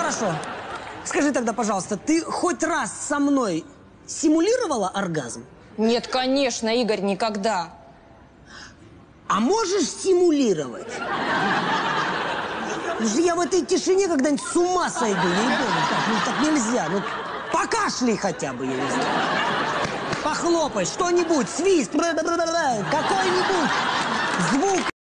хорошо. Скажи тогда, пожалуйста, ты хоть раз со мной симулировала оргазм? Нет, конечно, Игорь, никогда. А можешь симулировать? Потому что я в этой тишине когда-нибудь с ума сойду, ей-богу. Так нельзя. Ну, покашляй хотя бы, я не знаю. Похлопай, что-нибудь, свист, какой-нибудь звук.